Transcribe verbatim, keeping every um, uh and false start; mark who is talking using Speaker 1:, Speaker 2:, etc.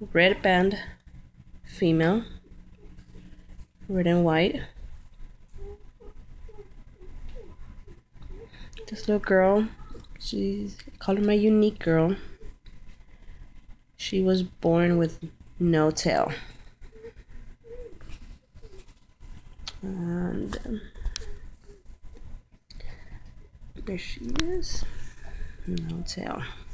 Speaker 1: red band female, red and white. This little girl, she's call her my unique girl. She was born with no tail. And um, there she is, no tail.